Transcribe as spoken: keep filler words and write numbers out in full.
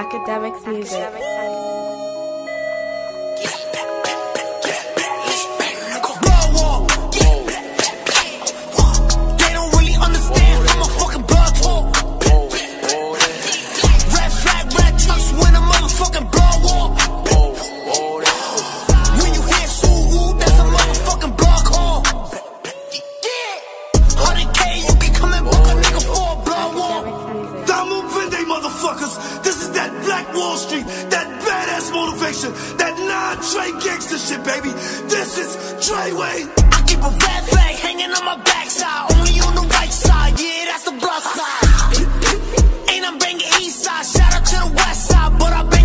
Academics music. This is that Black Wall Street, that badass motivation, that non-Trey gangster shit, baby. This is Treyway. I keep a red flag hanging on my backside, only on the right side, yeah, that's the blood side. Ain't I'm banging east side, shout out to the west side, but I